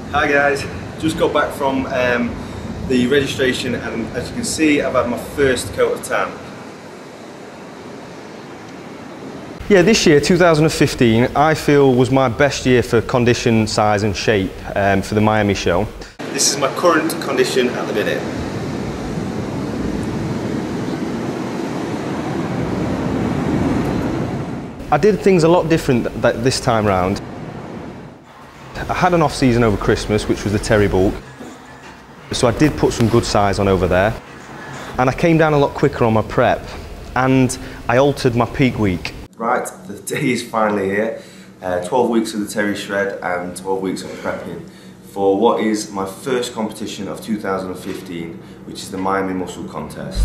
Hi guys, just got back from the registration, and as you can see I've had my first coat of tan. Yeah, this year, 2015, I feel was my best year for condition, size and shape for the Miami show. This is my current condition at the minute. I did things a lot different this time round. I had an off-season over Christmas, which was the Terry bulk, so I did put some good size on over there, and I came down a lot quicker on my prep, and I altered my peak week. Right, the day is finally here. 12 weeks of the Terry shred and 12 weeks of prepping for what is my first competition of 2015, which is the Miami Muscle Contest.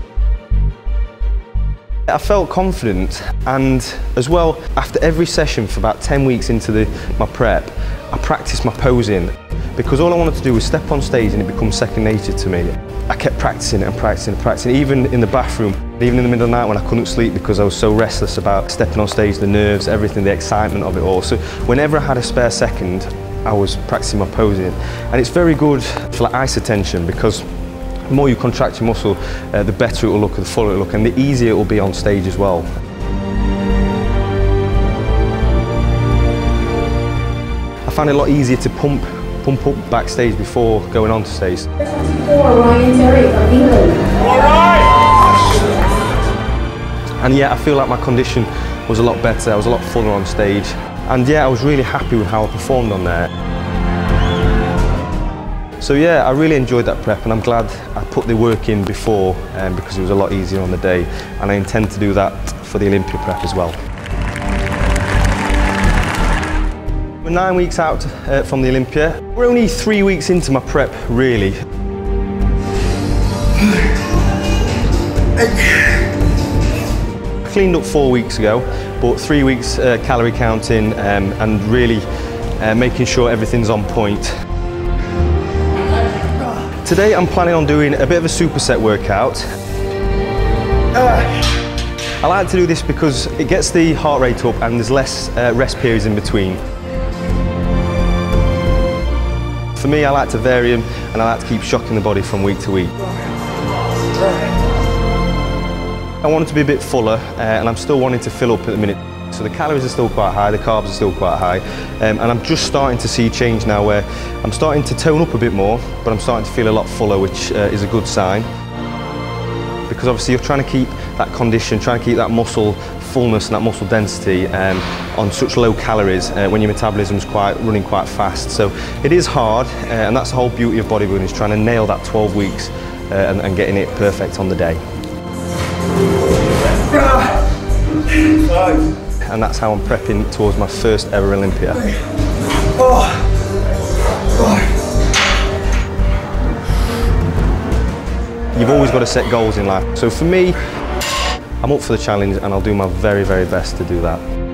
I felt confident, and as well, after every session for about 10 weeks into my prep, I practiced my posing, because all I wanted to do was step on stage and it becomes second nature to me. I kept practicing and practicing and practicing, even in the bathroom, even in the middle of the night when I couldn't sleep because I was so restless about stepping on stage, the nerves, everything, the excitement of it all. So whenever I had a spare second, I was practicing my posing. And it's very good for like ice retention, because the more you contract your muscle, the better it will look, the fuller it will look, and the easier it will be on stage as well. I found it a lot easier to pump up backstage before going on to stage. Ryan Terry from England. All right! And yeah, I feel like my condition was a lot better, I was a lot fuller on stage, and yeah, I was really happy with how I performed on there. So yeah, I really enjoyed that prep, and I'm glad I put the work in before because it was a lot easier on the day, and I intend to do that for the Olympia prep as well. We're 9 weeks out from the Olympia. We're only 3 weeks into my prep, really. I cleaned up 4 weeks ago, but 3 weeks calorie counting and really making sure everything's on point. Today I'm planning on doing a bit of a superset workout. I like to do this because it gets the heart rate up and there's less rest periods in between. For me, I like to vary them, and I like to keep shocking the body from week to week. I want it to be a bit fuller, and I'm still wanting to fill up at the minute. So the calories are still quite high, the carbs are still quite high, and I'm just starting to see change now where I'm starting to tone up a bit more, but I'm starting to feel a lot fuller, which is a good sign. Because obviously you're trying to keep that condition, trying to keep that muscle fullness and that muscle density on such low calories when your metabolism is running quite fast. So it is hard, and that's the whole beauty of bodybuilding, is trying to nail that 12 weeks and getting it perfect on the day. And that's how I'm prepping towards my first ever Olympia. You've always got to set goals in life. So for me, I'm up for the challenge, and I'll do my very, very best to do that.